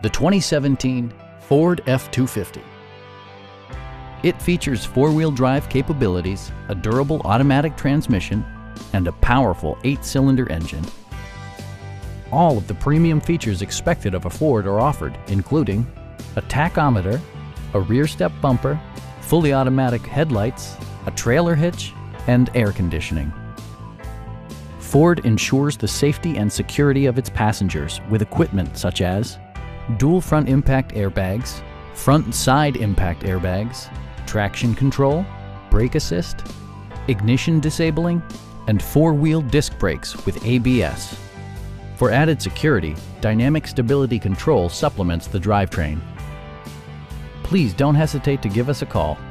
The 2017 Ford F-250. It features four-wheel drive capabilities, a durable automatic transmission, and a powerful 8-cylinder engine. All of the premium features expected of a Ford are offered, including a tachometer, a rear step bumper, fully automatic headlights, a trailer hitch, and air conditioning. Ford ensures the safety and security of its passengers with equipment such as dual front impact airbags, front and side impact airbags, traction control, brake assist, ignition disabling, and four-wheel disc brakes with ABS. For added security, dynamic stability control supplements the drivetrain. Please don't hesitate to give us a call.